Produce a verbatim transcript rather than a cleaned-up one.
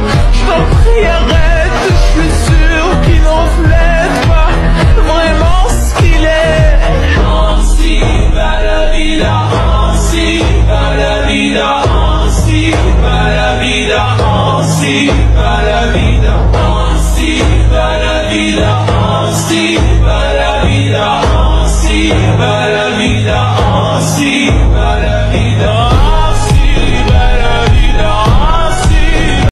Je t'en prie arrête, je suis sûr qu'il n'en reflète pas vraiment ce qu'il est. Ainsi va la vida, ainsi va la vida, ainsi va la vida, ainsi va la vida.